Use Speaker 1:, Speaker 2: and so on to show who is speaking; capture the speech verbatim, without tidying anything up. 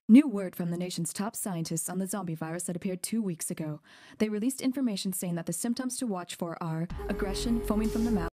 Speaker 1: New word from the nation's top scientists on the zombie virus that appeared two weeks ago. They released information saying that the symptoms to watch for are aggression, foaming from the mouth,